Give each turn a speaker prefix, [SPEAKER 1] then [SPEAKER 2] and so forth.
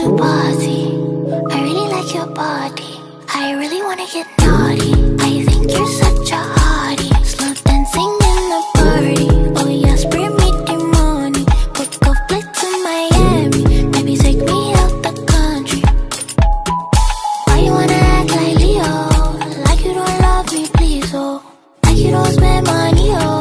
[SPEAKER 1] party. I really like your body. I really wanna get naughty.